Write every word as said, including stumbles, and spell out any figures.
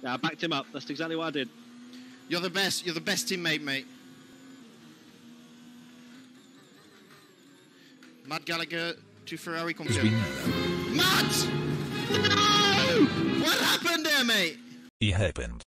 Yeah, I backed him up. That's exactly what I did. You're the best. You're the best teammate, mate. Matt Gallagher to Ferrari confirmed. Matt! No! What happened there, mate? It happened.